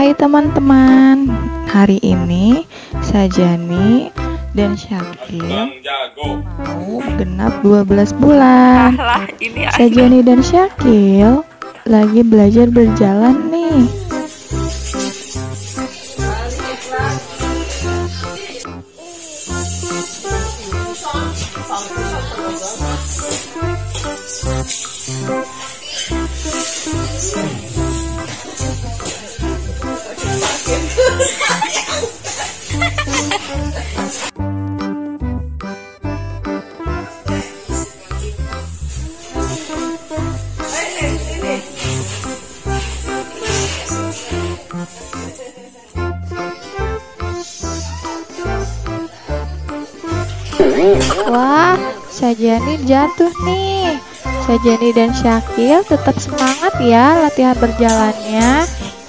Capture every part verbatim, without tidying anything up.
Hai teman-teman, hari ini Sajani dan Syakil mau genap dua belas bulan. Sajani dan Syakil lagi belajar berjalan nih. Wah, Sajani jatuh nih. Sajani dan Syakil tetap semangat ya latihan berjalannya.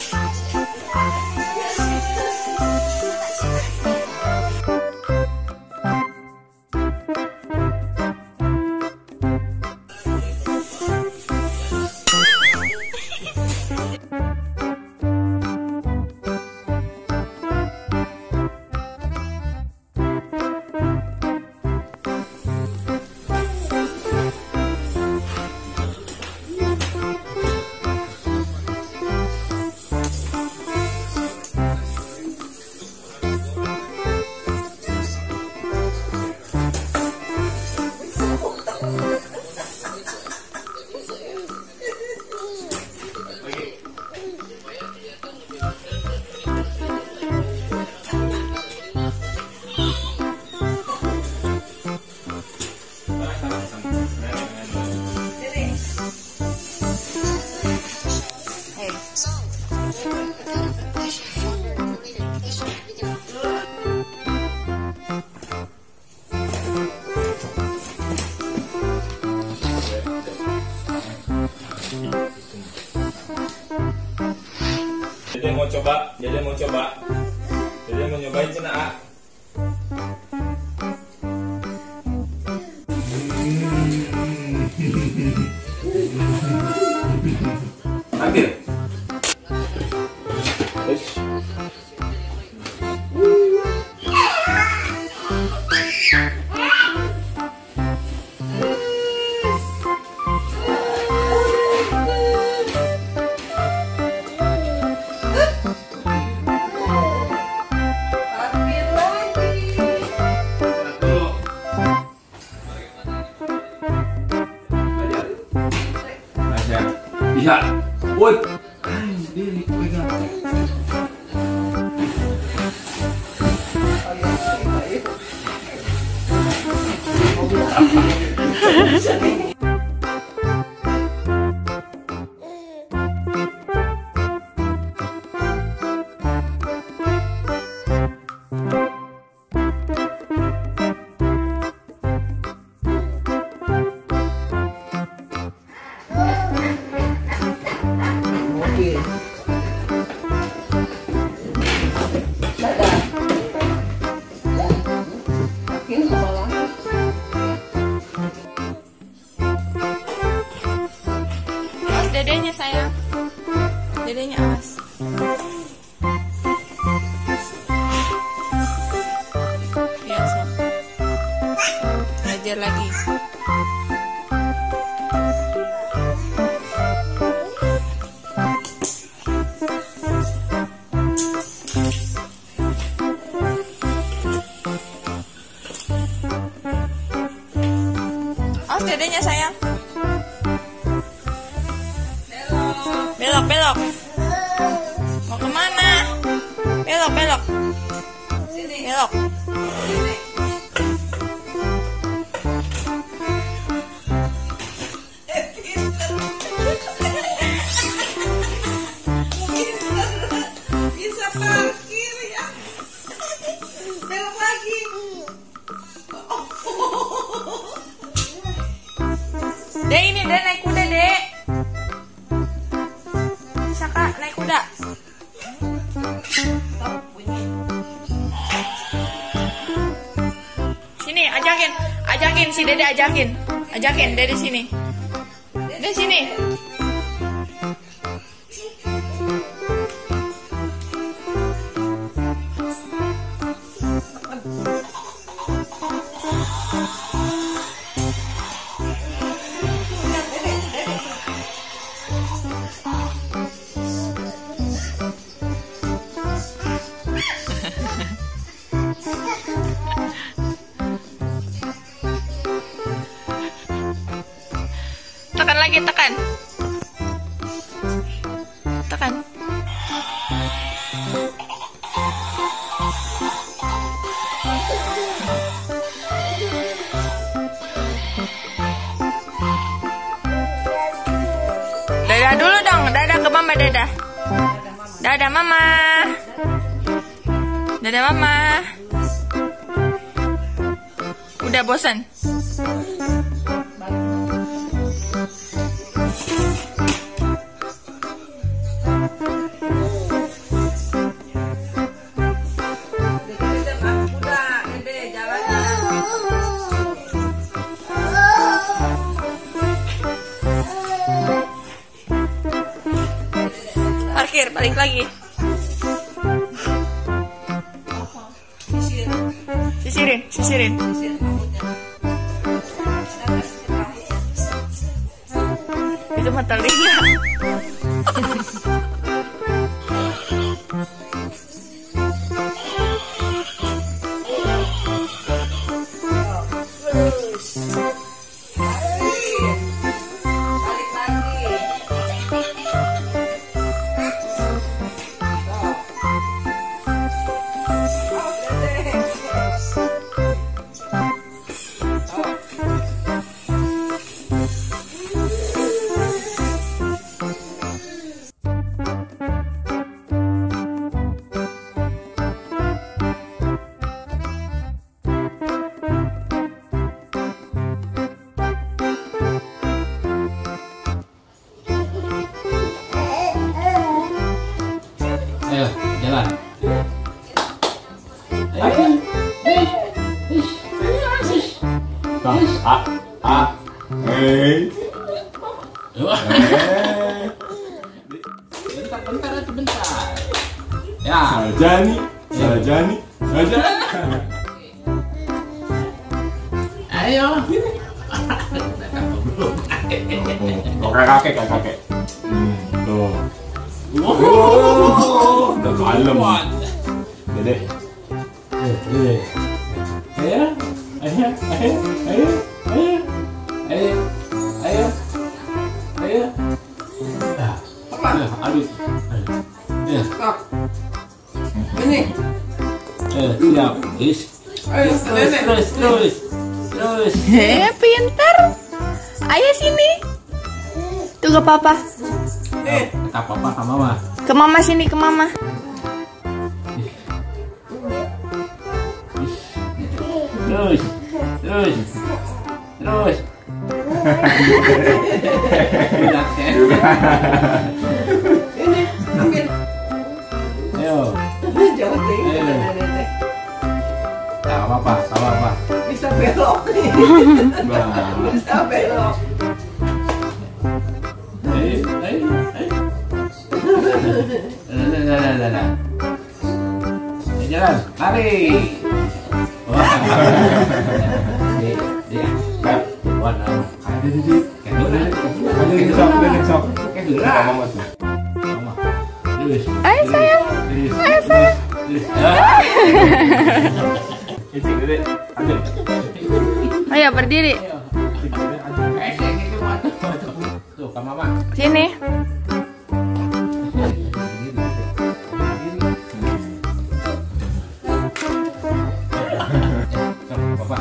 Dede mau coba, Dede mau coba, Dede mau nyobain cina A. Ambil. Iya, woi, diri pegang. Dedenya sayang, dedenya awas. Biasa. Belajar lagi. Awas dedenya sayang. Belok, belok. Mau kemana? Belok, belok. Belok. Bisa parkir ya. Belok lagi. Dek, ini Dek naik kuda, Dek. Kak, naik kuda. Sini, ajakin, ajakin si Dede, ajakin, ajakin Dede sini. Dede sini. lagi, tekan. Tekan. Dadah dulu dong, dadah ke mama, dadah. Dadah mama. Dadah mama. Udah bosan? Parkir, balik lagi. Sisirin, sisirin. Itu mata Lina. Ayo, jalan. Ayo. Bang, a, a, hei. Bentar, bentar, bentar. Ya. Saja nih, saja nih, saja. Ayo. Kakek kakek kakek. Hmm, tuh. Wow. Udah kalem. Dede. Ayo. Ayo. Ayo. Ayo. Ayo. Ayo. Ayo. Ayo. Apa? Aduh. Ya. Stop. Ini. Eh, siap. Is. Ayo, Terus, nenek. terus, terus. Terus. Eh, pintar. Ayo sini. Tuh ke papa. Eh, Kata papa sama mama. Ke mama sini, ke mama. Terus. Terus. Terus. ini ambil. Ayo. Jauh deh, Ayo. nenek. Tak apa-apa, tak apa-apa. Bisa belok nih. Bisa belok. Ayo, ayo, ayo. Dah, dah, dah, dah, dah. Ayo, jalan, lari. Wah. Dia, dia. Wah, nama. Ada di sini. Kayak dulu. Ada yang sok, ada yang sok. Kayak dulu. Mama tuh. Mama. Terus. Ayo sayang. Terus. Ayo sayang. Terus. Ah. Icik, Dede. Ada. Ayo berdiri. Ayo. Eh, kayak gitu mata. Tuh, ke mama. Sini. Papa.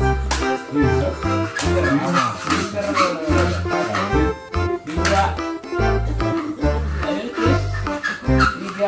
Dua. Tiga.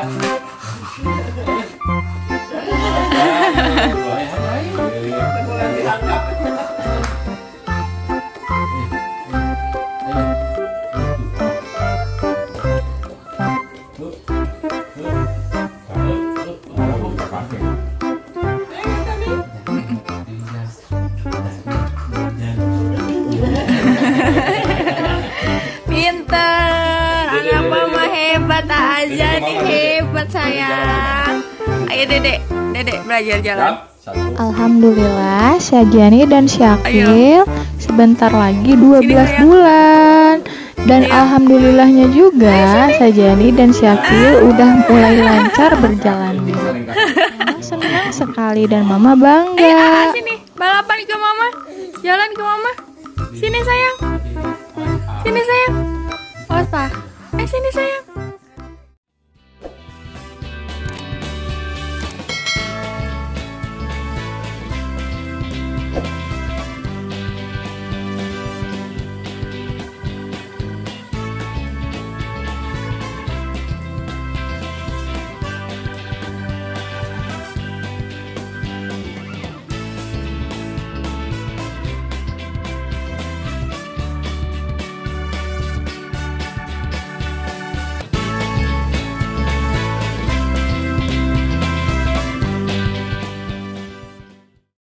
Pinter. Anak mama hebat aja nih, hebat sayang. Ayo Dedek, Dedek belajar jalan. Satu. Alhamdulillah, Syajani dan Syakil Ayo. sebentar lagi dua belas Sini, sayang. bulan. Dan Ayo. alhamdulillahnya juga Syajani dan Syakil udah mulai lancar berjalannya. Mama senang sekali dan Mama Ayo, bangga. ah, sini. Balapan ke mama. Jalan ke mama. Sini sayang. Sini sayang. Awas, Pa. Eh, sini sayang.